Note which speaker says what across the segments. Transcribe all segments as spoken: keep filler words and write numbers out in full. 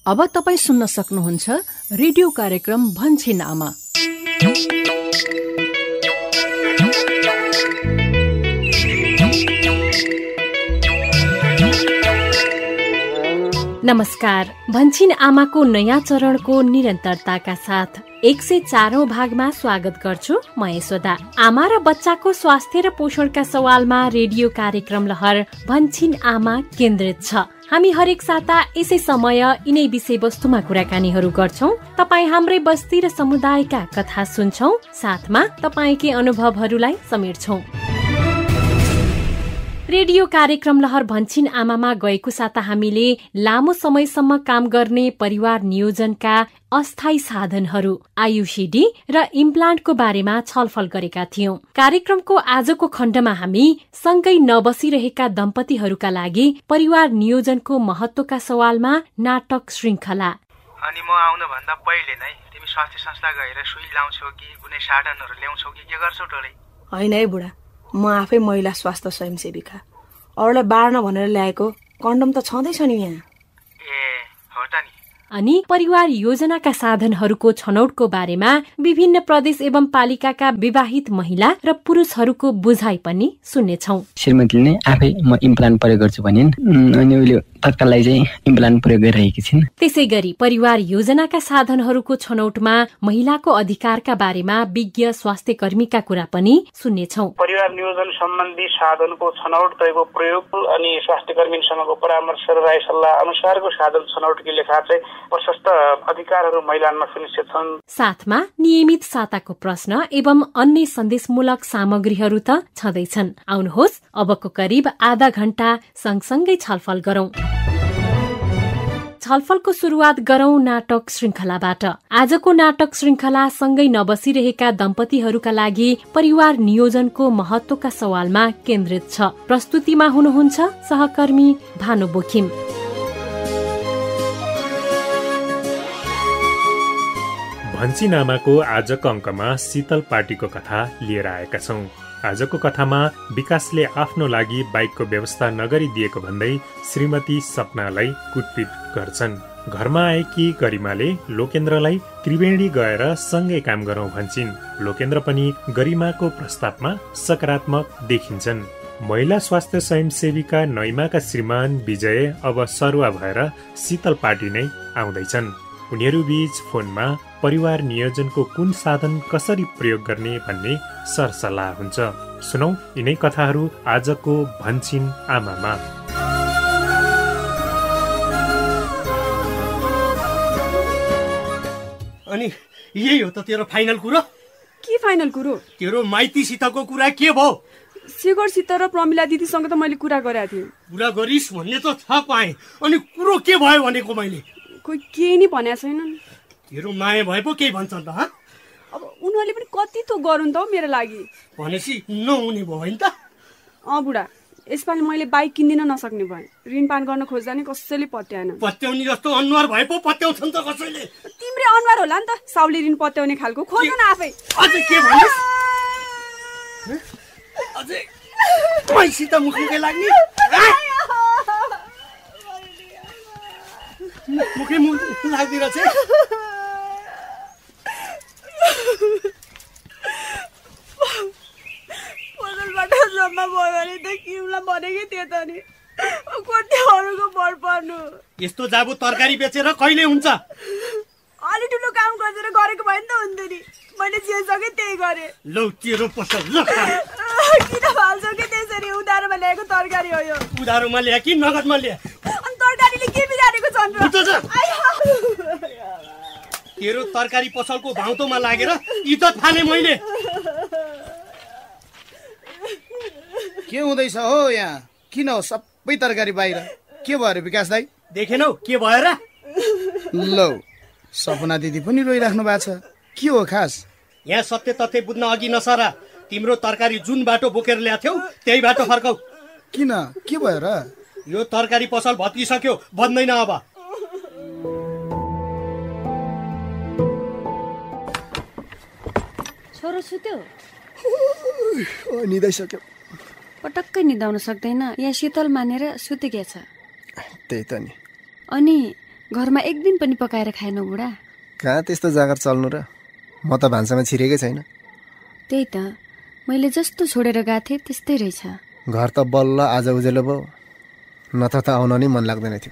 Speaker 1: अब तपाईँ सुन्न सक्नुहुन्छ रेडियो कार्यक्रम भन्छिन आमा। नमस्कार। भन्छिन आमाको नयाँ चरणको निरन्तरताका साथ एक सय चारौं भागमा स्वागत गर्छु म यशोदा। आमा र बच्चाको स्वास्थ्य र पोषणका सवालमा रेडियो कार्यक्रम लहर भन्छिन आमा केन्द्रित छ। हामी हरेक साता यसै समय यिनै विषयवस्तुमा कुराकानीहरू गर्छौं। तपाईँ हाम्रै बस्ती र समुदायका कथा सुन्छौं, साथमा तपाईँकै अनुभवहरूलाई समेट्छौं। रेडियो कार्यक्रम लहर भन्छिन आमामा गएको साता हामीले लामो समयसम्म काम गर्ने परिवार नियोजनका अस्थायी साधनहरू आयुसीडी र इम्प्लान्टको बारेमा छलफल गरेका थियौं। कार्यक्रमको आजको खण्डमा हामी सँगै नबसिरहेका दम्पतिहरूका लागि परिवार नियोजनको महत्वका सवालमा नाटक श्रृंखला।
Speaker 2: अनि म आउनु भन्दा पहिले नै तिमी स्वास्थ्य संस्था गएर सुई लाउँछौ कि कुनै साधनहरू ल्याउँछौ कि के गर्छौ टोलै?
Speaker 3: होइन है बुढा, म आफै महिला स्वास्थ्य स्वयंसेविका। अरूलाई बार्न भनेर ल्याएको कन्डम त छँदैछ नि यहाँ।
Speaker 2: ए हो त नि।
Speaker 1: अनि परिवार योजनाका साधनहरूको छनौटको बारेमा विभिन्न प्रदेश एवं पालिकाका विवाहित महिला र पुरुषहरूको बुझाइ पनि सुन्नेछौँ।
Speaker 4: श्रीमतीले नै आफै म इम्प्लान्ट प्रयोग गर्छु भनिन्, अनि उहिले तत्काललाई चाहिँ इम्प्लान्ट प्रयोग गरिरहेकी छिन्।
Speaker 1: त्यसै गरी परिवार योजनाका साधनहरूको छनौटमा महिलाको अधिकारका बारेमा विज्ञ स्वास्थ्य कर्मीका कुरा पनि सुन्नेछौँ।
Speaker 5: परिवार नियोजन सम्बन्धी साधनको छनौट तयको प्रयोग अनि स्वास्थ्य कर्मीसँगको परामर्श र राय सल्लाह अनुसारको साधन छनौटकी लेखा चाहिँ प्रशस्त अधिकारहरू महिलामा सुनिश्चित छन्। साथमा
Speaker 1: नियमित साताको प्रश्न एवं अन्य सन्देशमूलक सामग्रीहरू त छँदैछन्। आउनुहोस् अबको करिब आधा घण्टा सँगसँगै छलफल गरौं। छलफलको शुरूआत गरौं नाटक श्रृंखलाबाट। आजको नाटक श्रृंखला सँगै नबसिरहेका दम्पतिहरूका लागि परिवार नियोजनको महत्वका सवालमा केन्द्रित छ। प्रस्तुतिमा हुनुहुन्छ सहकर्मी भानु बोखिम।
Speaker 6: भन्छिन आमाको आजको अङ्कमा शीतल पार्टीको कथा लिएर आएका छौं। आजको कथामा विकासले आफ्नो लागि बाइकको व्यवस्था नगरिदिएको भन्दै श्रीमती सपनालाई कुटपिट गर्छन्। घरमा आएकी गरिमाले लोकेन्द्रलाई त्रिवेणी गएर सँगै काम गरौं भन्छिन्। लोकेन्द्र पनि गरिमाको प्रस्तावमा सकारात्मक देखिन्छन्। महिला स्वास्थ्य स्वयंसेविका नैमाका श्रीमान विजय अब सरुवा भएर शीतल पार्टी नै आउँदैछन्। उनीहरू बीच फोनमा परिवार नियोजनको कुन साधन कसरी प्रयोग गर्ने भन्ने सरसल्लाह हुन्छ। सुनौ यिनै कथाहरू आजको भन्छिन आमामा।
Speaker 7: अनि यही हो त तेरो फाइनल कुरो?
Speaker 3: के फाइनल कुरो?
Speaker 7: तेरो माइतीसितको कुरा के भयो?
Speaker 3: शेखरसित र प्रमिला दिदीसँग त मैले कुरा गरेको थिएँ।
Speaker 7: कुरा गरिस् भन्ने त थाहा पाएँ, अनि कुरो के भयो भनेको मैले?
Speaker 3: कोही केही नि भनेको छैन।
Speaker 7: तेरो माया भए पो केही भन्छन् त?
Speaker 3: अब उनीहरूले पनि कति त गरून् त मेरो लागि।
Speaker 7: भनेपछि नहुने भयो नि त?
Speaker 3: अँ बुढा, यसपालि मैले बाइक किन्दिन नसक्ने भएँ। ऋणपान गर्न खोज्दा नि कसैले पत्याएन।
Speaker 7: पत्याउने जस्तो अनुहार भए पो पत्याउँछन् त कसैले?
Speaker 3: तिम्रै अनुहार होला नि त, साउली ऋण पत्याउने खालको। खोज न आफै।
Speaker 7: अझै के भनिस्? अझै मैसित मुखमुखै लाग्ने? मुखै मुख लाग्दिरहेछ।
Speaker 3: पसलबाट जम्मा भयो भने त किउला भनेकै थियो त नि। कति अरूको भर पर्नु।
Speaker 7: यस्तो जाबु तरकारी बेचेर कहिले हुन्छ?
Speaker 3: अलि ठुलो काम गरेर गरेको भए नि त हुन्थ्यो नि। मैले जे सके त्यही गरेँ।
Speaker 7: लौ तेरो पसल ल।
Speaker 3: किन फाल्छौ के त्यसरी? उधारोमा ल्याएको तरकारी हो यो।
Speaker 7: उधारोमा ल्याए कि नगदमा ल्याए?
Speaker 3: अनि तरकारीले के बिगारेको छ नि?
Speaker 7: तेरो तरकारी पसलको भाउतोमा लागेर इज्जत फाले मैले।
Speaker 8: के हुँदैछ हो यहाँ? किन हो सबै तरकारी बाहिर? के भयो विकास दाई?
Speaker 7: देखेनौ के भयो र?
Speaker 8: लौ सपना दिदी पनि रोइराख्नु भएको छ। के हो खास?
Speaker 7: यहाँ सत्य तथ्य बुझ्न अघि नसरा। तिम्रो तरकारी जुन बाटो बोकेर ल्याथ्यौ त्यही बाटो फर्काऊ।
Speaker 8: किन? के भयो र?
Speaker 7: यो तरकारी पसल भत्किसक्यो, बन्दैन अब।
Speaker 9: छोरो सुत्यो?
Speaker 8: निदाइसक्यो।
Speaker 9: पटक्कै निदाउन सक्दैन, यहाँ शीतल मानेर सुतेको छ।
Speaker 8: त्यही त नि।
Speaker 9: अनि घरमा एक दिन पनि पकाएर खाएनौ बुढा?
Speaker 10: कहाँ त्यस्तो जागर चल्नु र, म त भान्सामा छिरेकै छैन।
Speaker 9: त्यही त, मैले जस्तो छोडेर गएको थिएँ त्यस्तै रहेछ।
Speaker 10: घर त बल्ल आज उजेलो भयो, नत्र त आउन नै मन लाग्दैन थियो।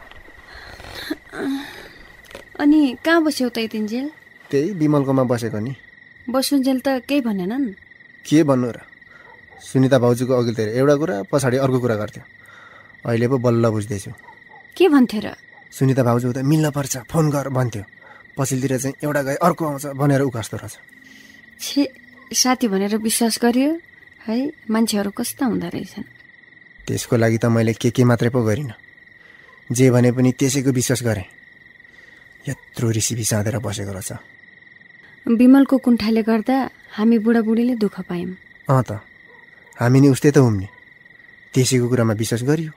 Speaker 9: अनि कहाँ बस्यौ त यतिन्जेल?
Speaker 10: त्यही विमलकोमा बसेको नि।
Speaker 9: बसुन्जेल त केही भनेनन्?
Speaker 10: के भन्नु र, सुनिता भाउजूको अघिल्तिर एउटा कुरा पछाडि अर्को कुरा गर्थ्यो। अहिले पो बल्ल बुझ्दैछु।
Speaker 9: के भन्थे र?
Speaker 10: सुनिता भाउजू त मिल्न पर्छ, फोन गर भन्थ्यो, पछिल्तिर चाहिँ एउटा गए अर्को आउँछ भनेर उकास्दो रहेछ।
Speaker 9: छे, साथी भनेर विश्वास गरियो है, मान्छेहरू कस्ता हुँदो रहेछन्।
Speaker 10: त्यसको लागि त मैले के के मात्रै पो गरिनँ, जे भने पनि त्यसैको विश्वास गरेँ। यत्रो रिसिभी साँधेर बसेको रहेछ।
Speaker 9: विमलको कुण्ठाले गर्दा हामी बुढाबुढीले दुःख पायौँ।
Speaker 10: अँ त, हामी नि उस्तै त हुम्ने। त्यसैको कुरामा विश्वास गरियो,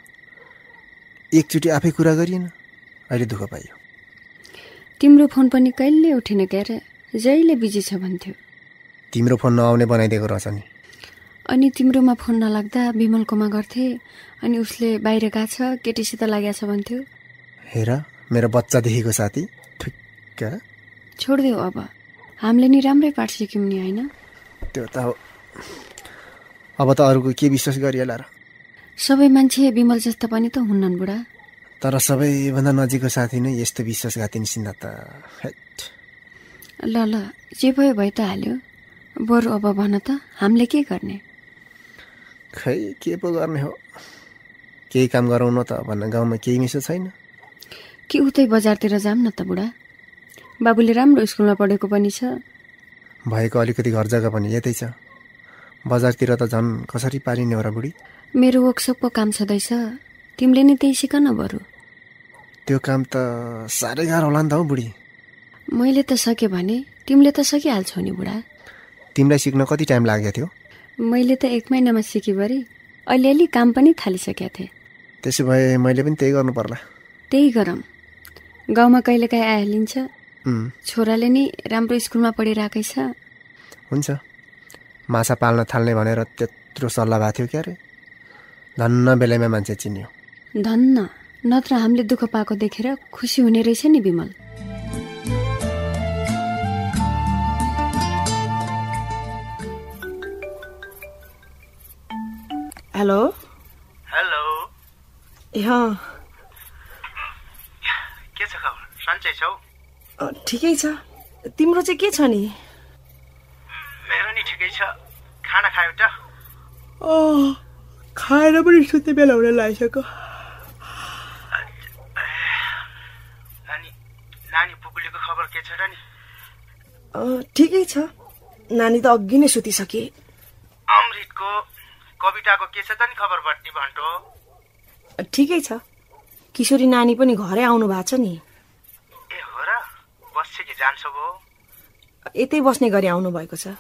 Speaker 10: एकचोटि आफै कुरा गरिएन, अहिले दुःख पाइयो।
Speaker 9: तिम्रो फोन पनि कहिले उठेन क्यारे, जहिले बिजी छ भन्थ्यो।
Speaker 10: तिम्रो फोन नआउने बनाइदिएको रहेछ नि।
Speaker 9: अनि तिम्रोमा फोन नलाग्दा विमलकोमा गर्थे, अनि उसले बाहिर गएको छ, केटीसित लागेको छ भन्थ्यो।
Speaker 10: हेर, मेरो बच्चादेखिको साथी ठिक्क।
Speaker 9: छोडिदेऊ अब, हामीले नि राम्रै पाठ सिक्यौँ नि, होइन?
Speaker 10: त्यो त हो। अब त अरूको के विश्वास गरिएला र?
Speaker 9: सबै मान्छे विमल जस्ता पनि त हुन्नन् बुढा।
Speaker 10: तर सबैभन्दा नजिकको साथी नै यस्तो विश्वासघाती निस्किँदा त हेट।
Speaker 9: ल ल, जे भयो भइ त हाल्यो। बरु अब भन त, हामीले के गर्ने?
Speaker 10: खै के पो गर्ने हो, केही काम गराउन त भन्न गाउँमा केही मिसो छैन।
Speaker 9: कि उतै बजारतिर जाऊँ न त बुढा? बाबुले राम्रो स्कुलमा पढेको पनि छ।
Speaker 10: भएको अलिकति घर जग्गा पनि यतै छ, बजारतिर त झन् कसरी पारिने हो र बुढी?
Speaker 9: मेरो वर्कसपको काम छँदैछ, तिमीले नि त्यही सिक न बरु।
Speaker 10: त्यो काम त साह्रै गाह्रो होला नि त हौ बुढी।
Speaker 9: मैले त सकेँ भने तिमीले त सकिहाल्छौ नि बुढा।
Speaker 10: तिमीलाई सिक्न कति टाइम लागेको थियो?
Speaker 9: मैले त एक महिनामा सिकेभरि अलिअलि काम पनि थालिसकेका थिएँ।
Speaker 10: त्यसो भए मैले पनि त्यही गर्नु पर्ला।
Speaker 9: त्यही गरौँ, गाउँमा कहिलेकाहीँ आइहालिन्छ। छोराले नि राम्रो स्कुलमा पढिरहेकै छ।
Speaker 10: हुन्छ, माछा पाल्न थाल्ने भनेर त्यत्रो सल्लाह भएको थियो क्यारे, धन्न बेलैमा मान्छे चिन्यो।
Speaker 9: धन्न, नत्र हामीले दुःख पाएको देखेर खुसी हुने रहेछ नि विमल।
Speaker 3: Hello
Speaker 2: hello.
Speaker 3: ए अँ,
Speaker 2: के छ खबर? सन्चै छौ?
Speaker 3: ठिकै छ। तिम्रो चाहिँ के छ नि?
Speaker 2: मेरो नि ठिकै छ। खाना खायो त?
Speaker 3: अँ, खाएर पनि सुत्ने बेला हुन लागिसक्यो।
Speaker 2: अनि नानी पुगुलीको खबर के छ र नि?
Speaker 3: ठिकै छ, नानी त अघि नै सुतिसके।
Speaker 2: अमृतको कविताको के छ त नि खबर बट्टी भन्टो?
Speaker 3: ठिकै छ, किशोरी नानी पनि घरै आउनु भएको छ नि।
Speaker 2: ए हो र, बस्छ कि जान्छ भो?
Speaker 3: यतै बस्ने गरी आउनु भएको छ।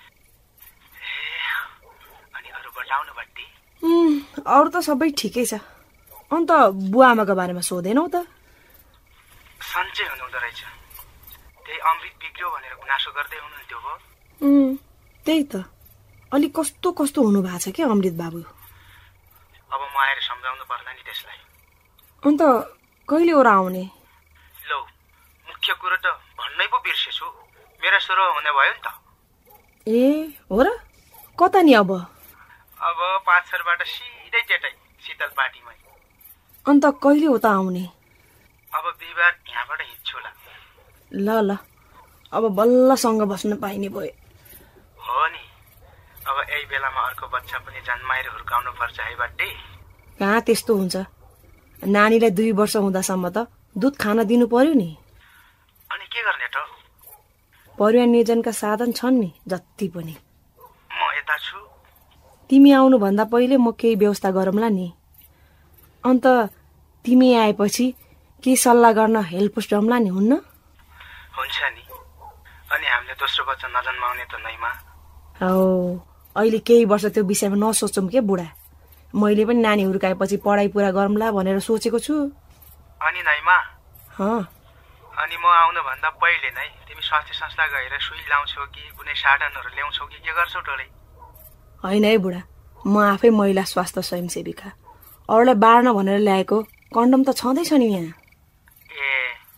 Speaker 2: अनि अरू बताउनु बट्टी?
Speaker 3: अरू त सबै ठिकै छ। अन्त बुवा आमाको बारेमा सोधेनौ त?
Speaker 2: सन्चै हुनुहुँदो रहेछ, त्यही अमृत बिग्रियो भनेर गुनासो गर्दै हुनुहुन्थ्यो भो।
Speaker 3: त्यही त, अलिक कस्तो कस्तो हुनु भएको छ क्या अमृत बाबु।
Speaker 2: अब म आएर सम्झाउनु पर्ला नि त्यसलाई।
Speaker 3: अन्त कहिले ओरा आउने?
Speaker 2: लौ, मुख्य कुरो त भन्नै पो बिर्सेछु, मेरो सुरु हुने भयो नि त।
Speaker 3: ए हो र, कता नि अब?
Speaker 2: अब पाँचसरबाट सिधै त्यतै शीतल पार्टीमै।
Speaker 3: अन्त कहिले हो त आउने?
Speaker 2: अब बिहिबार यहाँबाट हिँड्छु ल।
Speaker 3: ल ल, अब बल्लसँग बस्न पाइने भयो।
Speaker 2: हो नि, अब यही बेलामा अर्को बच्चा पनि जन्माएर हुर्काउनु पर्छ है बड्डी।
Speaker 3: कहाँ त्यस्तो हुन्छ, नानीलाई दुई वर्ष हुँदासम्म त दुध खान दिनु पर्यो नि।
Speaker 2: अनि के गर्ने त?
Speaker 3: परिवार नियोजनका साधन छन् नि जति पनि।
Speaker 2: म यता छु।
Speaker 3: तिमी आउनुभन्दा पहिले म केही व्यवस्था गरौँला नि। अन्त तिमी आएपछि केही सल्लाह गर्न हेल्प पुस्टौँला नि, हुन्न?
Speaker 2: हुन्छ नि। अनि हामीले दोस्रो बच्चा नजन्माउने त नैमा?
Speaker 3: हो, अहिले केही वर्ष त्यो विषयमा नसोचौँ के बुढा। मैले पनि नानी हुर्काएपछि पढाइ पुरा गरौँला भनेर सोचेको छु।
Speaker 2: अनि नाइमा?
Speaker 3: हँ।
Speaker 2: अनि म आउनुभन्दा पहिले नै तिमी स्वास्थ्य संस्था गएर सुई लाउँछौ कि कुनै साधनहरू ल्याउँछौ कि के गर्छौ टोलै?
Speaker 3: होइन है बुढा, म आफै महिला स्वास्थ्य स्वयंसेविका, अरूलाई बार्न भनेर ल्याएको कन्डम त छँदैछ नि यहाँ।
Speaker 2: ए,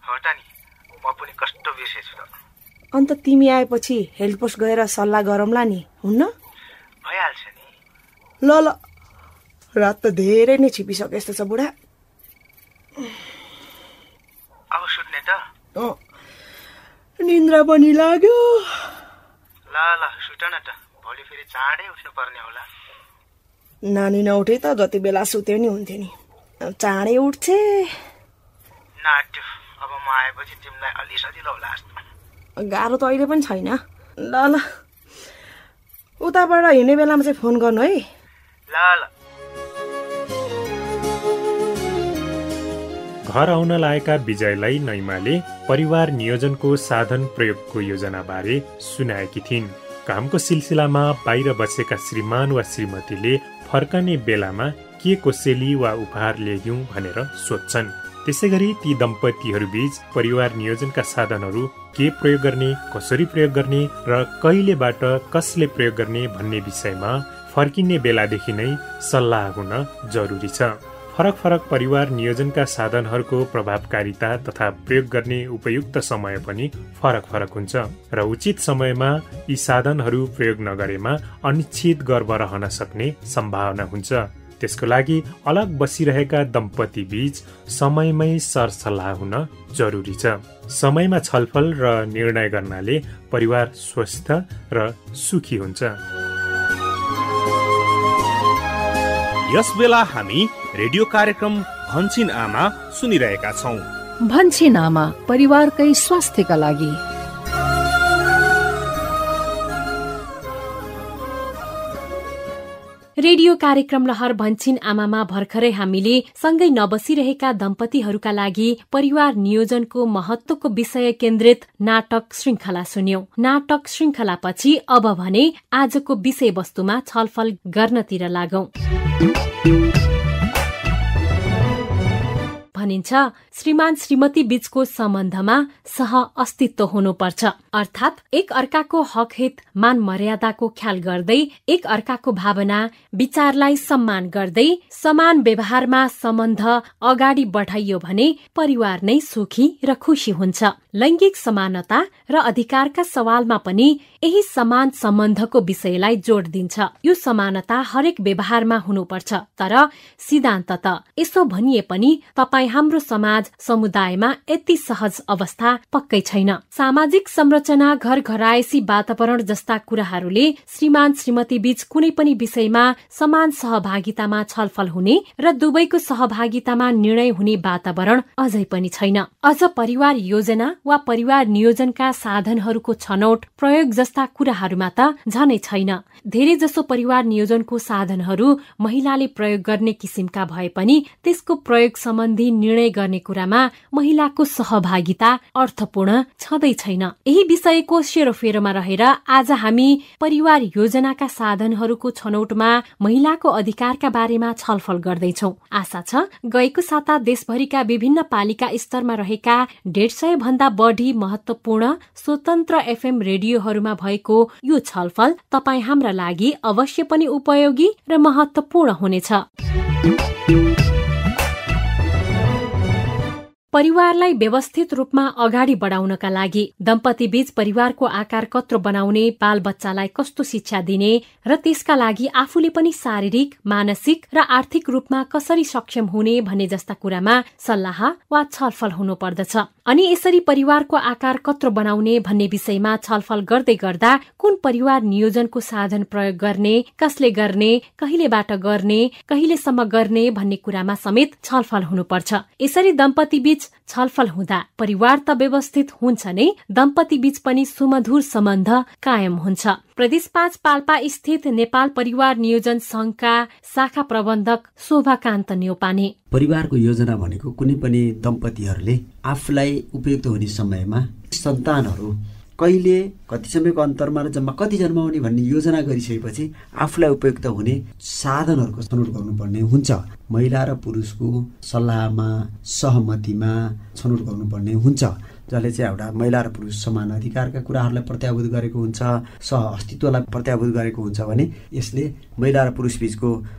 Speaker 2: बिर्सेछु त।
Speaker 3: अन्त तिमी आएपछि हेल्थ पोस्ट गएर सल्लाह गरौँला नि, हुन्न?
Speaker 2: भइहाल्छ नि।
Speaker 3: ल ल, रात त धेरै नै छिपिसके जस्तो छ बुढा।
Speaker 2: अब सुत्ने त?
Speaker 3: अँ, निन्द्रा पनि लाग्यो।
Speaker 2: ल ल सुत न त, भोलि फेरि चाँडै उठ्नु पर्ने होला।
Speaker 3: नानी नउठे त जति बेला सुत्यो नि हुन्थ्यो नि, चाँडै उठ्छे।
Speaker 2: नाट्यो, अब म आएपछि तिमीलाई अलि सजिलो होला जस्तो।
Speaker 3: गाह्रो त अहिले पनि छैन। ल ल, उताबाट हिँड्ने बेलामा चाहिँ फोन गर्नु है।
Speaker 2: ल ल।
Speaker 6: घर आउन लागेका विजयलाई नैमाले परिवार नियोजनको साधन प्रयोगको योजनाबारे सुनाएकी थिइन्। कामको सिलसिलामा बाहिर बसेका श्रीमान वा श्रीमतीले फर्कने बेलामा के कोसेली वा उपहार ल्यायौं भनेर सोध्छन्। त्यसैगरी ती दम्पतिहरूबीच परिवार नियोजनका साधनहरू के प्रयोग गर्ने, कसरी प्रयोग गर्ने र कहिलेबाट कसले प्रयोग गर्ने भन्ने विषयमा फर्किने बेलादेखि नै सल्लाह हुन जरुरी छ। फरक फरक परिवार नियोजनका साधनहरूको प्रभावकारिता तथा प्रयोग गर्ने उपयुक्त समय पनि फरक फरक हुन्छ र उचित समयमा यी साधनहरू प्रयोग नगरेमा अनिश्चित गर्भ रहन सक्ने सम्भावना हुन्छ। त्यसको लागि अलग बसिरहेका दम्पति बीच समयमै सरसल्लाह हुन जरुरी छ। समयमा छलफल र निर्णय गर्नाले परिवार स्वस्थ र सुखी हुन्छ।
Speaker 11: यस बेला हामी रेडियो कार्यक्रम भन्छिन आमा सुनिरहेका छौं।
Speaker 12: भन्छिन आमा, परिवारकै स्वास्थ्यका लागि।
Speaker 1: रेडियो कार्यक्रम लहर भन्छिन आमामा भर्खरै हामीले सँगै नबसिरहेका दम्पतिहरूका लागि परिवार नियोजनको महत्वको विषय केन्द्रित नाटक श्रृंखला सुन्यौं। नाटक श्रृंखलापछि अब भने आजको विषयवस्तुमा छलफल गर्नतिर लागौं। भनिन्छ श्रीमान श्रीमती बीचको सम्बन्धमा सह अस्तित्व हुनुपर्छ, अर्थात् एक अर्काको हक हित मान मर्यादाको ख्याल गर्दै एक अर्काको भावना विचारलाई सम्मान गर्दै समान व्यवहारमा सम्बन्ध अगाडि बढाइयो भने परिवार नै सुखी र खुशी हुन्छ। लैंगिक समानता र अधिकारका सवालमा पनि यही समान सम्बन्धको विषयलाई जोड दिन्छ। यो समानता हरेक व्यवहारमा हुनुपर्छ, तर सिद्धान्त त यसो भनिए पनि तपाई हाम्रो समाज समुदायमा यति सहज अवस्था पक्कै छैन। सामाजिक संरचना, घर घरायसी वातावरण जस्ता कुराहरूले श्रीमान श्रीमती बीच कुनै पनि विषयमा समान सहभागितामा छलफल हुने र दुवैको सहभागितामा निर्णय हुने वातावरण अझै पनि छैन। अझ परिवार योजना वा परिवार नियोजनका साधनहरूको छनौट प्रयोग जस्ता कुराहरूमा त झनै छैन। धेरै जसो परिवार नियोजनको साधनहरू महिलाले प्रयोग गर्ने किसिमका भए पनि त्यसको प्रयोग सम्बन्धी निर्णय गर्ने कुरामा महिलाको सहभागिता अर्थपूर्ण छँदै छैन। यही विषयको सेरोफेरोमा रहेर आज हामी परिवार योजनाका साधनहरूको छनौटमा महिलाको अधिकारका बारेमा छलफल गर्दैछौ। आशा छ गएको साता देशभरिका विभिन्न पालिका स्तरमा रहेका डेढ सय भन्दा बढ़ी महत्वपूर्ण स्वतन्त्र एफएम रेडियोहरूमा भएको यो छलफल तपाई हाम्रा लागि अवश्य पनि उपयोगी र महत्वपूर्ण हुनेछ। परिवारलाई व्यवस्थित रूपमा अगाडि बढाउनका लागि दम्पति बीच परिवारको आकार कत्रो बनाउने, बाल बच्चालाई कस्तो शिक्षा दिने र त्यसका लागि आफूले पनि शारीरिक, मानसिक र आर्थिक रूपमा कसरी सक्षम हुने भन्ने जस्ता कुरामा सल्लाह वा छलफल हुनु पर्दछ। अनि यसरी परिवारको आकार कत्रो बनाउने भन्ने विषयमा छलफल गर्दै गर्दा कुन परिवार नियोजनको साधन प्रयोग गर्ने, कसले गर्ने, कहिलेबाट गर्ने, कहिलेसम्म गर्ने भन्ने कुरामा समेत छलफल हुनुपर्छ। यसरी दम्पति बीच छलफल हुँदा परिवार त व्यवस्थित हुन्छ नै, दम्पति बीच पनि सुमधुर सम्बन्ध कायम हुन्छ। प्रदेश पाँच पाल्पा स्थित नेपाल परिवार नियोजन संघका शाखा प्रबन्धक शोभाकान्त न्यौपाने।
Speaker 13: परिवारको योजना भनेको कुनै पनि दम्पतिहरूले आफूलाई उपयुक्त हुने समयमा सन्तानहरू कहिले, कति समयको अन्तरमा र जम्मा कति जन्माउने भन्ने योजना गरिसकेपछि आफूलाई उपयुक्त हुने साधनहरूको छनौट गर्नुपर्ने हुन्छ। महिला र पुरुषको सल्लाहमा, सहमतिमा छनौट गर्नुपर्ने हुन्छ, जसले चाहिँ एउटा महिला र पुरुष समान अधिकारका कुराहरूलाई प्रत्याभूत गरेको हुन्छ, सह अस्तित्वलाई प्रत्याभूत गरेको हुन्छ भने यसले महिला र पुरुष बीचको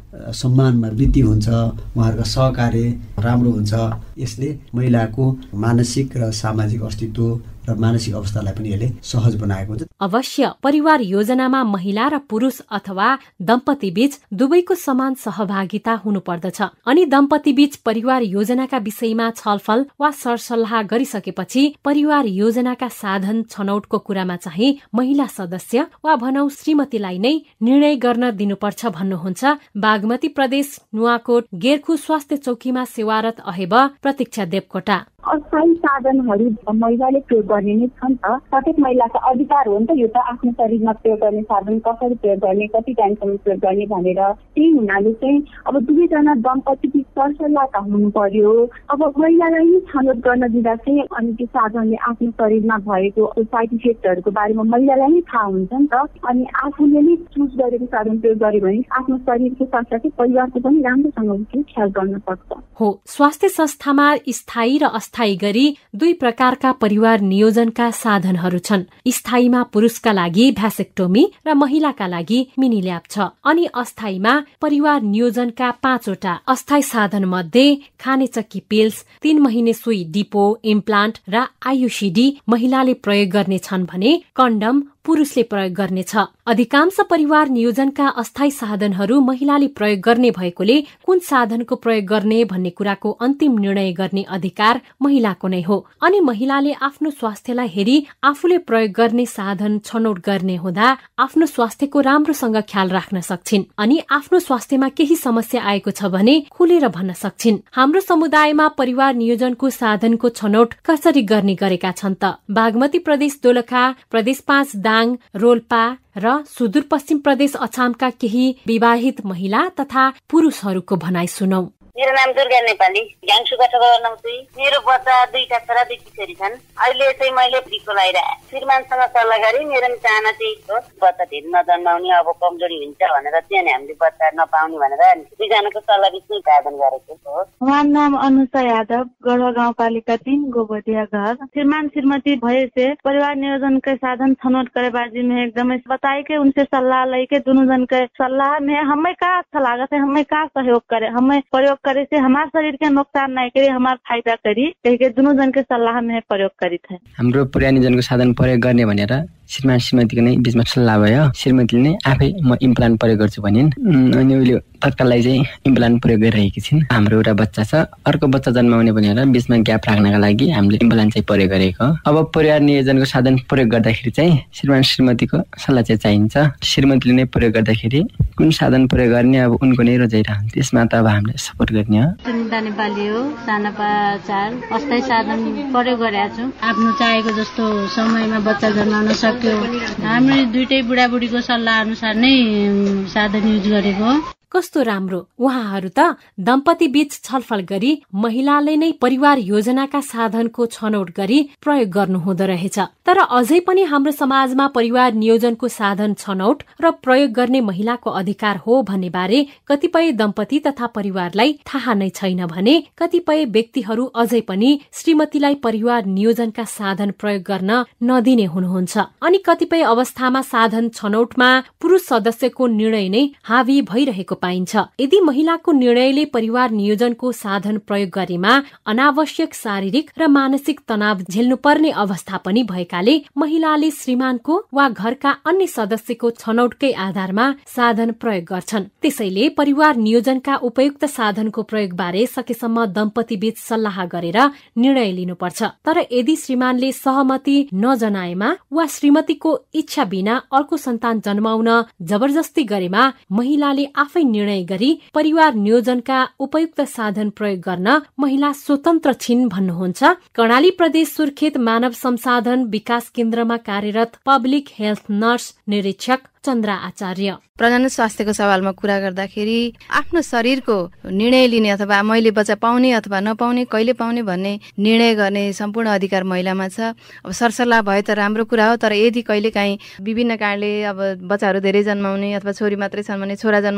Speaker 13: सम्मानमा वृद्धि हुन्छ, उहाँहरूको सहकार्य राम्रो हुन्छ। यसले महिलाको मानसिक र सामाजिक अस्तित्व र मानसिक अवस्थालाई पनि यसले सहज बनाएको हुन्छ।
Speaker 1: अवश्य परिवार योजनामा महिला र पुरुष अथवा दम्पति बीच दुवैको समान सहभागिता हुनुपर्दछ अनि दम्पति बीच परिवार योजनाका विषयमा छलफल वा सरसल्लाह गरिसकेपछि परिवार योजनाका साधन छनौटको कुरामा चाहिँ महिला सदस्य वा भनौ श्रीमतीलाई नै निर्णय गर्न दिनुपर्छ भन्नुहुन्छ बागमती प्रदेश नुवाकोट गेर्खु स्वास्थ्य चौकीमा सेवारत अहेब प्रतीक्षा देवकोटा।
Speaker 14: अस्थायी साधनहरू महिलाले प्रयोग गर्ने नै छन् त। प्रत्येक महिलाको अधिकार हो नि त यो त, आफ्नो शरीरमा प्रयोग गर्ने साधन कसरी प्रयोग गर्ने, कति टाइमसम्म प्रयोग गर्ने भनेर। त्यही हुनाले चाहिँ अब दुवैजना दम्पति बिच सरसल्लाह त हुनु पर्यो। अब महिलालाई नै छनौट गर्न दिँदा चाहिँ अनि त्यो साधनले आफ्नो शरीरमा भएको साइड इफेक्टहरूको बारेमा महिलालाई नै थाहा हुन्छ नि त। अनि आफूले नै चुज गरेको साधन प्रयोग गर्यो भने आफ्नो शरीरको साथसाथै परिवारको पनि राम्रोसँग ख्याल गर्न सक्छ।
Speaker 1: हो, स्वास्थ्य संस्थामा स्थायी र अस्थायी गरी दुई प्रकारका परिवार नियोजनका साधनहरू छन्। स्थायीमा पुरुषका लागि भ्यासेक्टोमी र महिलाका लागि मिनी ल्याब छ। अनि अस्थायीमा परिवार नियोजनका पाँचवटा अस्थायी साधन मध्ये खानेचक्की पिल्स, तीन महिने सुई डिपो, इम्प्लान्ट र आयुसीडी महिलाले प्रयोग गर्ने छन् भने कन्डम पुरुषले प्रयोग गर्नेछ। अधिकांश परिवार नियोजनका अस्थायी साधनहरू महिलाले प्रयोग गर्ने भएकोले कुन साधनको प्रयोग गर्ने भन्ने कुराको अन्तिम निर्णय गर्ने अधिकार महिलाको नै हो। अनि महिलाले आफ्नो स्वास्थ्यलाई हेरी आफूले प्रयोग गर्ने साधन छनौट गर्ने हुँदा आफ्नो स्वास्थ्यको राम्रोसँग ख्याल राख्न सक्छिन् अनि आफ्नो स्वास्थ्यमा केही समस्या आएको छ भने खुलेर भन्न सक्छिन्। हाम्रो समुदायमा परिवार नियोजनको साधनको छनौट कसरी गर्ने गरेका छन् त? बागमती प्रदेश दोलखा, प्रदेश पाँच दाङ, रोल्पा र सुदूरपश्चिम प्रदेश अछामका केही विवाहित महिला तथा पुरुषहरूको भनाइ सुनौ।
Speaker 15: मेरो नाम दुर्गा नेपाली, ग्याङसुबाट नौसुई। मेरो बच्चा दुईटा छोरा दुईटी छोरी छन्। अहिले चाहिँ मैले फ्रीको लगाइरहेको श्रीमानसँग सल्लाह गरी मेरो चाहना चाहिँ हो बच्चा धेरै नजन्माउने, अब कमजोरी हुन्छ भनेर चाहिँ अनि हामीले बच्चा नपाउने भनेर दुईजनाको सल्लाह बिचमै साधन गरेको हो।
Speaker 16: उहाँ नाम अनुसा यादव, गढवा गाउँपालिका तीन, गोबोदिया घर। श्रीमान श्रीमती भय से परिवार नियोजन के साधन छनौट करे बाजी में एकदम बताए के उनसे सलाह लेके दोनों जन के सलाह में हमें का अच्छा लागत है, हमें का सहयोग करे, हमें प्रयोग करे से हमारे शरीर के नुकसान नहीं करे, हमारा फायदा करी कह के दोनों जन के सल्लाह में प्रयोग करी थे।
Speaker 4: हाम्रो परिवार नियोजनको साधन प्रयोग गर्ने भनेर श्रीमान श्रीमतीको नै बिचमा सल्लाह भयो। श्रीमतीले नै आफै म इम्प्लान्ट प्रयोग गर्छु भनिन् अनि उहिले तत्काललाई चाहिँ इम्प्लान्ट प्रयोग गरिरहेकी छिन्। हाम्रो एउटा बच्चा छ, अर्को बच्चा जन्माउने भनेर बिचमा ग्याप राख्नका लागि हामीले इम्प्लान्ट चाहिँ प्रयोग गरेको। अब परिवार नियोजनको साधन प्रयोग गर्दाखेरि चाहिँ श्रीमान श्रीमतीको सल्लाह चाहिँ चाहिन्छ। श्रीमतीले नै प्रयोग गर्दाखेरि कुन साधन प्रयोग गर्ने अब उनको नै रोजाइरहन्छ, त्यसमा त अब हामीले सपोर्ट गर्ने हो।
Speaker 17: सुनिता नेपाली हो, सानापा चार। अस्थायी साधन प्रयोग गरेका छु। आफ्नो चाहेको जस्तो समयमा बच्चा जन्माउन सक्यो। हाम्रो दुईटै बुढाबुढीको सल्लाह अनुसार नै साधन युज गरेको।
Speaker 1: कस्तो राम्रो, उहाँहरू त दम्पति बीच छलफल गरी महिलाले नै परिवार योजनाका साधनको छनौट गरी प्रयोग गर्नु हुँदो रहेछ। तर अझै पनि हाम्रो समाजमा परिवार नियोजनको साधन छनौट र प्रयोग गर्ने महिलाको अधिकार हो भन्ने बारे कतिपय दम्पति तथा परिवारलाई थाहा नै छैन भने कतिपय व्यक्तिहरू अझै पनि श्रीमतीलाई परिवार नियोजनका साधन प्रयोग गर्न नदिने हुनुहुन्छ। अनि कतिपय अवस्थामा साधन छनौटमा पुरुष सदस्यको निर्णय नै हावी भइरहेको पाइन्छ। यदि महिलाको निर्णयले परिवार नियोजनको साधन प्रयोग गरेमा अनावश्यक शारीरिक र मानसिक तनाव झेल्नुपर्ने अवस्था पनि भएकाले महिलाले श्रीमानको वा घरका अन्य सदस्यको छनौटकै आधारमा साधन प्रयोग गर्छन्। त्यसैले परिवार नियोजनका उपयुक्त साधनको प्रयोग बारे सकेसम्म दम्पति बीच सल्लाह गरेर निर्णय लिनुपर्छ। तर यदि श्रीमानले सहमति नजनाएमा वा श्रीमतीको इच्छा बिना अर्को सन्तान जन्माउन जबरजस्ती गरेमा महिलाले आफै निर्णय गरी परिवार नियोजनका उपयुक्त साधन प्रयोग गर्न महिला स्वतन्त्र छिन् भन्नुहुन्छ कर्णाली प्रदेश सुर्खेत मानव संसाधन विकास केन्द्रमा कार्यरत पब्लिक हेल्थ नर्स निरीक्षक चन्द्रा आचार्य।
Speaker 18: प्रजनन स्वास्थ्यको सवालमा कुरा गर्दाखेरि आफ्नो शरीरको निर्णय लिने अथवा मैले बच्चा पाउने अथवा नपाउने, कहिले पाउने भन्ने निर्णय गर्ने सम्पूर्ण अधिकार महिलामा छ। अब सरसल्लाह भए त राम्रो कुरा हो, तर यदि कहिले काहीँ विभिन्न कारणले अब बच्चाहरू धेरै जन्माउने अथवा छोरी मात्रै छन् भने छोरा जन्माउने खालको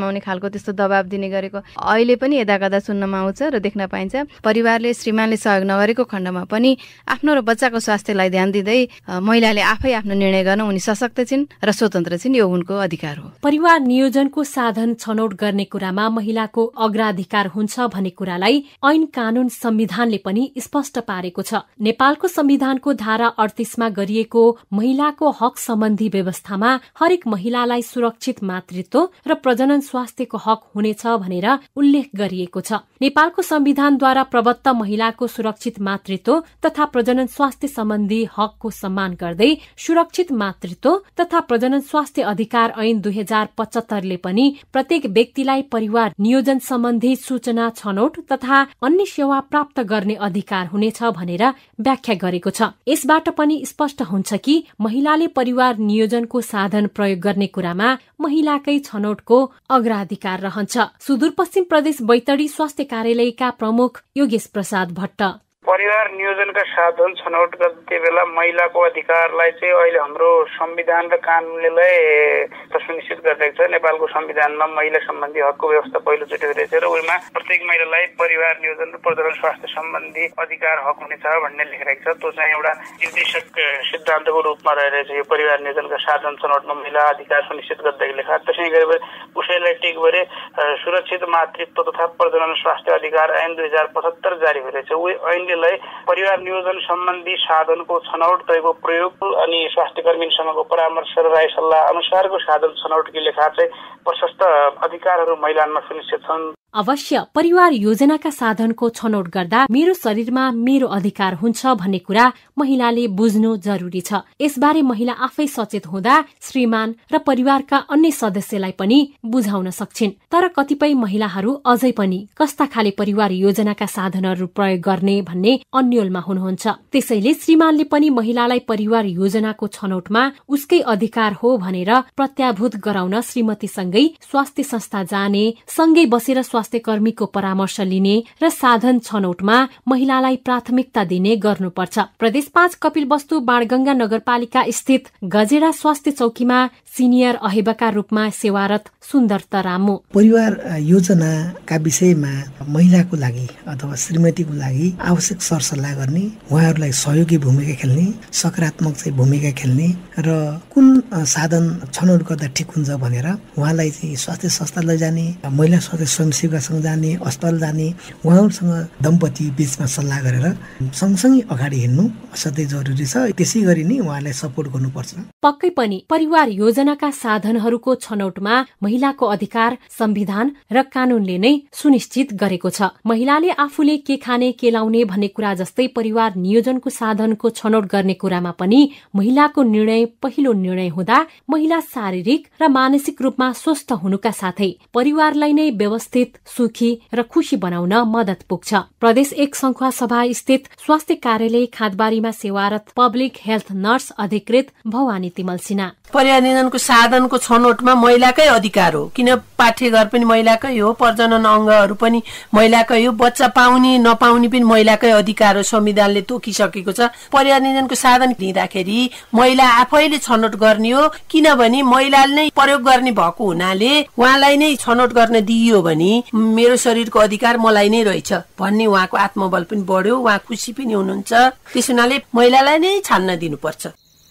Speaker 18: खालको त्यस्तो दबाब दिने गरेको अहिले पनि यदा कदा सुन्नमा आउँछ र देख्न पाइन्छ। परिवारले श्रीमानले सहयोग नगरेको खण्डमा पनि आफ्नो र बच्चाको स्वास्थ्यलाई ध्यान दिँदै महिलाले आफै आफ्नो निर्णय गर्न उनी सशक्त छिन् र स्वतन्त्र छिन्, यो उनको अधिकार हो।
Speaker 1: परिवार नियोजनको साधन छनौट गर्ने कुरामा महिलाको अग्राधिकार हुन्छ भन्ने कुरालाई ऐन कानून संविधानले पनि स्पष्ट पारेको छ। नेपालको संविधानको धारा अडतीसमा गरिएको महिलाको हक सम्बन्धी व्यवस्थामा हरेक महिलालाई सुरक्षित मातृत्व र प्रजनन स्वास्थ्यको हक हुनेछ भनेर उल्लेख गरिएको छ। नेपालको संविधानद्वारा प्रदत्त महिलाको सुरक्षित मातृत्व तथा प्रजनन स्वास्थ्य सम्बन्धी हकको सम्मान गर्दै सुरक्षित मातृत्व तथा प्रजनन स्वास्थ्य अधिकार ऐन दुई हजार पचहत्तरले पनि प्रत्येक व्यक्तिलाई परिवार नियोजन सम्बन्धी सूचना छनौट तथा अन्य सेवा प्राप्त गर्ने अधिकार हुनेछ भनेर व्याख्या गरेको छ। यसबाट पनि स्पष्ट हुन्छ कि महिलाले परिवार नियोजनको साधन प्रयोग गर्ने कुरामा महिलाकै छनौटको अग्राधिकार रहन्छ। सुदूरपश्चिम प्रदेश बैतडी स्वास्थ्य कार्यालयका प्रमुख योगेश प्रसाद भट्ट
Speaker 5: परिवार नियोजनका साधन छनौट गर्ने बेला महिलाको अधिकारलाई चाहिँ अहिले हाम्रो संविधान र कानूनले सुनिश्चित गरिरहेको छ। नेपालको संविधानमा महिला सम्बन्धी हकको व्यवस्था पहिलोचोटि गरिरहेको छ र उमा प्रत्येक महिलालाई परिवार नियोजन र प्रजनन स्वास्थ्य सम्बन्धी अधिकार हक हुनेछ भन्ने लेखिरहेको छ। त्यो चाहिँ एउटा निर्देशक सिद्धान्तको रूपमा रहेछ। यो परिवार नियोजनका साधन छनौटमा महिला अधिकार सुनिश्चित गर्दै लेखा। त्यसै गरी उसैलाई टेक गरे सुरक्षित मातृत्व तथा प्रजनन स्वास्थ्य अधिकार ऐन दुई हजार पचहत्तर जारी भइरहेछ। ऐन परिवार नियोजन सम्बन्धी साधनको छनौट तयको प्रयोग अनि स्वास्थ्य कर्मीसँगको परामर्श र राय सल्लाह अनुसारको साधन छनौटकी लेखा चाहिँ प्रशस्त अधिकारहरू महिलामा सुनिश्चित छन्।
Speaker 1: अवश्य परिवार योजनाका साधनको छनौट गर्दा मेरो शरीरमा मेरो अधिकार हुन्छ भन्ने कुरा महिलाले बुझ्नु जरुरी छ। यसबारे महिला आफै सचेत हुँदा श्रीमान र परिवारका अन्य सदस्यलाई पनि बुझाउन सक्छिन्। तर कतिपय महिलाहरू अझै पनि कस्ता खाले परिवार योजनाका साधनहरू प्रयोग गर्ने भन्ने अन्योलमा हुनुहुन्छ। त्यसैले श्रीमानले पनि महिलालाई परिवार योजनाको छनौटमा उसकै अधिकार हो भनेर प्रत्याभूत गराउन श्रीमतीसँगै स्वास्थ्य संस्था जाने, सँगै बसेर स्वास्थ्य कर्मीको परामर्श लिने र साधन छनौटमा महिलालाई प्राथमिकता दिने गर्नुपर्छ। प्रदेश पाँच कपिलवस्तु बाणगंगा नगरपालिका स्थित गजेरा स्वास्थ्य चौकीमा सिनियर अहेबका रूपमा सेवारत सुन्दर तरामु
Speaker 19: परिवार योजनाका विषयमा महिलाको लागि अथवा श्रीमतीको लागि आवश्यक सरसल्लाह गर्ने, उहाँहरूलाई सहयोगी भूमिका खेल्ने, सकारात्मक चाहिँ भूमिका खेल्ने र कुन साधन छनौट गर्दा ठिक हुन्छ भनेर उहाँलाई चाहिँ स्वास्थ्य संस्था लैजाने, महिला स्वास्थ्य स्वयंसेवकसँग जाने, अस्पताल जाने, उहाँहरूसँग दम्पति बीचमा सल्लाह गरेर सँगसँगै अगाडि हिँड्नु असाध्यै जरुरी छ। त्यसै गरी नै उहाँलाई सपोर्ट गर्नुपर्छ।
Speaker 1: पक्कै पनि परिवार योजनाका साधनहरूको छनौटमा महिलाको अधिकार संविधान र कानूनले नै सुनिश्चित गरेको छ। महिलाले आफूले के खाने के लाउने भन्ने कुरा जस्तै परिवार नियोजनको साधनको छनौट गर्ने कुरामा पनि महिलाको निर्णय पहिलो निर्णय हुँदा महिला शारीरिक र मानसिक रूपमा स्वस्थ हुनुका साथै परिवारलाई नै व्यवस्थित, सुखी र खुशी बनाउन मद्दत पुग्छ। प्रदेश एक संखुवा सभा स्थित स्वास्थ्य कार्यालय खादबारीमा सेवारत पब्लिक हेल्थ नर्स अधिकृत भवानी तिमल सिन्हा
Speaker 20: परिवार नियोजनको साधनको छनौटमा महिलाकै अधिकार हो, किन पाठ्यघर पनि महिलाकै हो, प्रजनन अङ्गहरू पनि महिलाकै हो, बच्चा पाउने नपाउने पनि महिलाकै अधिकार हो, संविधानले तोकिसकेको छ। परिवार नियोजनको साधन लिँदाखेरि महिला आफैले छनौट गर्ने हो, किनभने महिलाले नै प्रयोग गर्ने भएको हुनाले उहाँलाई नै छनौट गर्न दिइयो भने मेरो शरीरको अधिकार मलाई नै रहेछ भन्ने उहाँको आत्मबल पनि बढ्यो, उहाँ खुसी पनि हुनुहुन्छ। त्यस हुनाले महिलालाई नै छान्न दिनुपर्छ।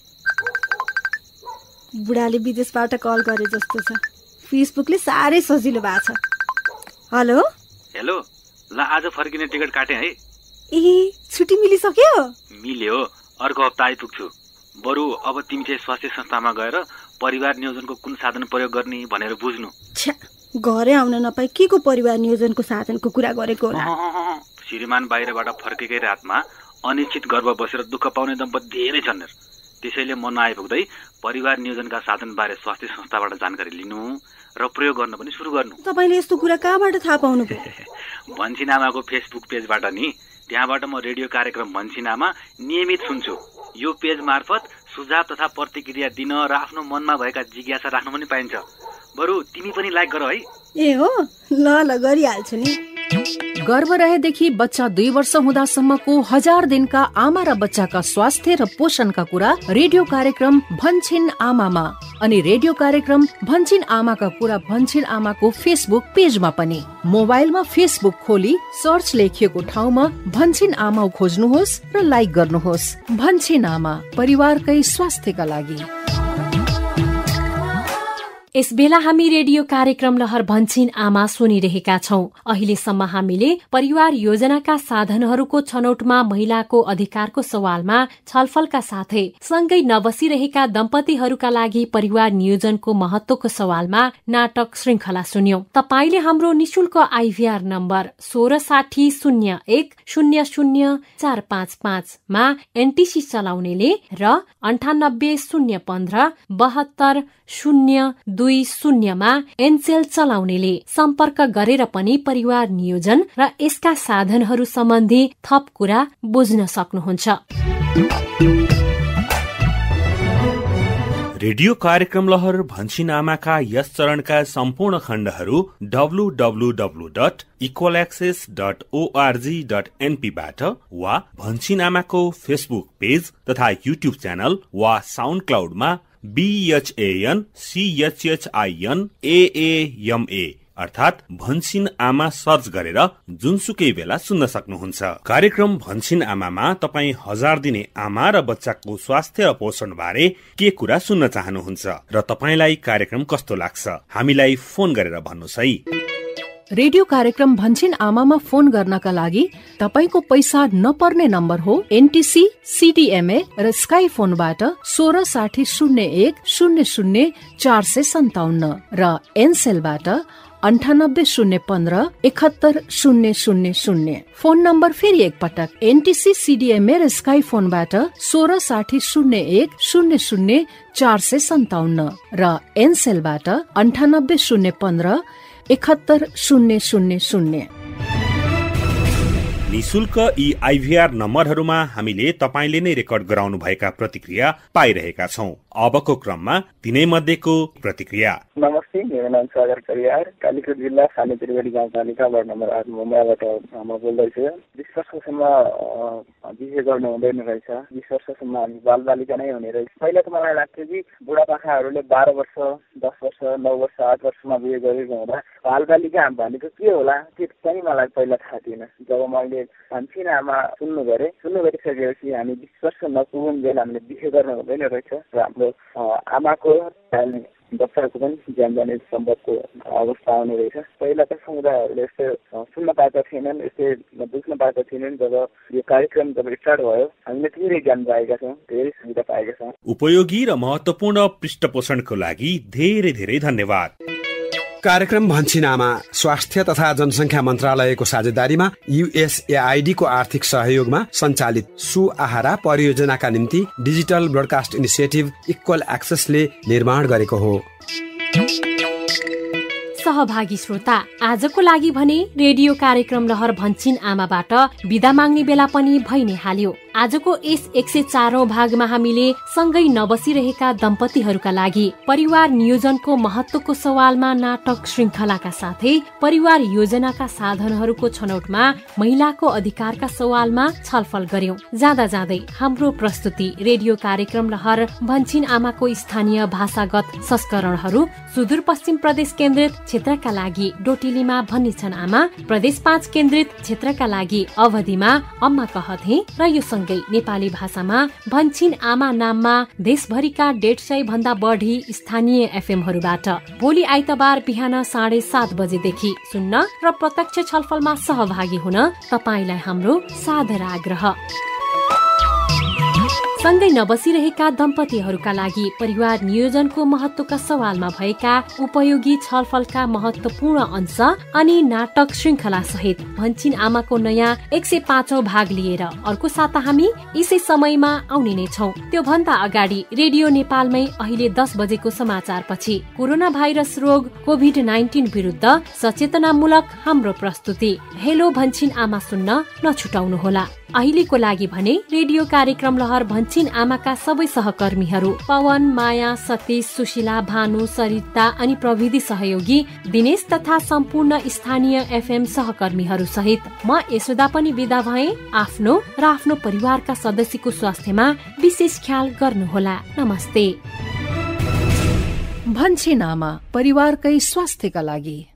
Speaker 21: बुढाले विदेशबाट कल गरे जस्तो छ। फेसबुकले साह्रै सजिलो भएको छ। हेलो
Speaker 22: हेलो ल आज फर्किने टिकट काटे है।
Speaker 21: ए छुट्टी मिलिसक्यो?
Speaker 22: मिल्यो, अर्को हप्ता आइपुग्छु। बरु अब तिमी चाहिँ स्वास्थ्य संस्थामा गएर परिवार नियोजनको कुन साधन प्रयोग गर्ने भनेर बुझ्नु।
Speaker 21: छ्या, घरै आउन नपाई के को परिवार नियोजनको साधनको कुरा गरेको होला?
Speaker 22: श्रीमान बाहिरबाट फर्केकै रातमा अनिश्चित गर्भ बसेर दुःख पाउने दम्पति धेरै छन्। त्यसैले म नआइपुग्दै परिवार नियोजनका साधन बारे स्वास्थ्य संस्थाबाट जानकारी लिनु र प्रयोग गर्न पनि सुरु गर्नु।
Speaker 21: तपाईले यस्तो कुरा कहाँबाट थाहा पाउनु भयो?
Speaker 22: भन्छिनामाको फेसबुक पेजबाट नि। त्यहाँबाट म रेडियो कार्यक्रम भन्छिनामा नियमित सुन्छु। यो पेज मार्फत सुझाव तथा प्रतिक्रिया दिन र आफ्नो मनमा भएका जिज्ञासा राख्न पनि पाइन्छ। बरु तिमी पनि लाइक गर है।
Speaker 21: ए हो, ल ल गरिहाल्छु नि।
Speaker 12: गर्भ रहेदेखि बच्चा दुई वर्ष हुँदासम्मको हजार दिनका आमा र बच्चाका स्वास्थ्य र पोषणका कुरा रेडियो कार्यक्रम भन्छिन आमामा अनि रेडियो कार्यक्रम भन्छिन आमाका कुरा भन्छिन आमाको फेसबुक पेजमा पनि। मोबाइलमा फेसबुक खोली सर्च लेखिएको ठाउँमा भन्छिन आमा खोज्नुहोस् र लाइक गर्नुहोस्। भन्छिन आमा, परिवारकै स्वास्थ्यका लागि।
Speaker 1: यस बेला हामी रेडियो कार्यक्रम लहर भन्छिन आमा सुनिरहेका छौं। अहिलेसम्म हामीले परिवार योजनाका साधनहरूको छनौटमा महिलाको अधिकारको सवालमा छलफलका साथै सँगै नबसिरहेका दम्पतिहरूका लागि परिवार नियोजनको महत्वको सवालमा नाटक श्रृंखला सुन्यौं। तपाईले हाम्रो निशुल्क आइभीआर नम्बर सोह्र साठी शून्य एक शून्य शून्य चार पाँच पाँचमा एनटीसी चलाउनेले र अन्ठानब्बे शून्य पन्ध्र बहत्तर शून्य दुई शून्यमा एनसेल चलाउनेले सम्पर्क गरेर पनि परिवार नियोजन र यसका साधनहरू सम्बन्धी थप कुरा बुझ्न सक्नुहुन्छ।
Speaker 11: रेडियो कार्यक्रम लहर भन्छिन आमाका यस चरणका सम्पूर्ण खण्डहरू W W W dot equal access dot ORG dot एनपीबाट वा भन्छिन आमाको फेसबुक पेज तथा युट्युब च्यानल वा साउन्ड क्लाउडमा बीएचएएन सीएचएचआईएन एएएमए अर्थात भन्छिन आमा सर्च गरेर जुनसुकै बेला सुन्न सक्नुहुन्छ। कार्यक्रम भन्छिन आमामा तपाई हजार दिने आमा र बच्चाको स्वास्थ्य र पोषण बारे के कुरा सुन्न चाहनुहुन्छ र तपाईलाई कार्यक्रम कस्तो लाग्छ, हामीलाई फोन गरेर भन्नुहोस् है।
Speaker 12: रेडियो कार्यक्रम भन्छिन आमामा फोन गर्नका लागि तपाईको पैसा नपर्ने नम्बर हो एनटीसी सीडीएमए र स्काई फोनबाट सोह्र साठी शून्य एक शून्य शून्य चार सय सन्ताउन्न र एनसेलबाट अन्ठानब्बे शून्य पन्ध्र एकहत्तर शून्य शून्य शून्य। फोन नम्बर फेरि एकपटक एनटीसी सीडीएमए र स्काई फोनबाट सोह्र साठी शून्य एक शून्य शून्य चार सय सन्ताउन्न र एनसेलबाट अन्ठानब्बे शून्य पन्ध्र एकहत्तर शून्य शून्य शून्य।
Speaker 11: निशुल्क यी आइभीआर नम्बरहरूमा हामीले तपाईले नै रेकर्ड गराउनु भएका प्रतिक्रिया पाइरहेका छौं। अबको क्रममा तिनै मध्येको प्रतिक्रिया।
Speaker 7: नमस्ते, मेरो नाम सागर परियार, कालीकोट जिल्ला सानी त्रिवेणी गाउँपालिका वार्ड नम्बर आठ मुम्बईबाट म बोल्दैछु। बिस वर्षसम्म बिहे गर्नु हुँदैन रहेछ, बिस वर्षसम्म हामी बालबालिका नै हुने रहेछ। पहिला त मलाई लाग्थ्यो कि बुढापाकाहरूले बाह्र वर्ष दस वर्ष नौ वर्ष आठ वर्षमा बिहे गरेको हुँदा बालबालिका भनेको के होला त्यो पनि मलाई पहिला थाहा थिएन। जब मैले भन्छिन आमा सुन्नु गरे सुन्नु गरिसकेपछि हामी बिस वर्ष नपुगुन्जेल हामीले बिहे गर्नु हुँदैन रहेछ र हाम्रो आमाको बच्चाको पनि ज्यान जाने सम्भवको अवस्था आउने रहेछ। पहिला त समुदायहरूले यस्तो सुन्न पाएका थिएनन्, यस्तै बुझ्न पाएका थिएनन्। जब यो कार्यक्रम जब स्टार्ट भयो हामीले धेरै ज्ञान पाएका छौँ, धेरै सुविधा पाएका छौँ।
Speaker 11: उपयोगी र महत्वपूर्ण पृष्ठपोषणको लागि धेरै धेरै धन्यवाद।
Speaker 8: कार्यक्रम भन्छिन आमा स्वास्थ्य तथा जनसंख्या मन्त्रालयको साझेदारीमा यूएसएआईडी को आर्थिक सहयोगमा सञ्चालित सुआहारा परियोजनाका निम्ति डिजिटल ब्रोडकास्ट इनिसिएटिभ इक्वल एक्सेसले निर्माण गरेको हो।
Speaker 1: सहभागी श्रोता, आजको लागि भने रेडियो कार्यक्रम लहर भन्छिन आमाबाट बिदा माग्ने बेला पनि भइ नै हाल्यो। आजको यस एक सय चारौं भागमा हामीले सँगै नबसिरहेका दम्पतिहरूका लागि परिवार नियोजनको महत्वको सवालमा नाटक श्रृंखलाका साथै परिवार योजनाका साधनहरूको छनौटमा महिलाको अधिकारका सवालमा छलफल गर्यौं। जाँदा जाँदै हाम्रो प्रस्तुति रेडियो कार्यक्रम लहर भन्छिन आमाको स्थानीय भाषागत संस्करणहरू सुदूरपश्चिम प्रदेश केन्द्रित क्षेत्रका लागि डोटिलीमा भन्ने छन् आमा, प्रदेश पाँच केन्द्रित क्षेत्रका लागि अवधिमा अम्मा कहथे र यो सँगै नेपाली भाषामा भन्छिन आमा नाममा देशभरिका डेढ सय भन्दा बढी स्थानीय एफएमहरूबाट भोलि आइतबार बिहान साढे सात बजेदेखि सुन्न र प्रत्यक्ष छलफलमा सहभागी हुन तपाईलाई हाम्रो सादर आग्रह। सँगै नबसिरहेका दम्पतिहरूका लागि परिवार नियोजनको महत्वका सवालमा भएका उपयोगी छलफलका महत्वपूर्ण अंश अनि नाटक श्रृंखला सहित भन्छिन आमाको नयाँ एक सय पाँचौं भाग लिएर अर्को साता हामी यसै समयमा आउने नै छौं। त्यो भन्दा अगाडि रेडियो नेपालमै अहिले दस बजेको समाचार पछि कोरोना भाइरस रोग कोभिड नाइन्टिन विरुद्ध सचेतनामूलक हाम्रो प्रस्तुति हेलो भन्छिन आमा सुन्न नछुटाउनुहोला। अहिलेको लागि भने रेडियो कार्यक्रम लहर भन्छिन भन्छिन आमाका सबै सहकर्मीहरू पवन, माया, सतीश, सुशीला, भानु, सरिता अनि प्रविधि सहयोगी दिनेश तथा सम्पूर्ण स्थानीय एफएम सहकर्मीहरू सहित म यशोदा पनि बिदा भए। आफ्नो र आफ्नो परिवारका सदस्यको स्वास्थ्यमा विशेष ख्याल गर्नुहोला। नमस्ते।
Speaker 12: भन्छिन आमा, परिवारकै स्वास्थ्यका लागि।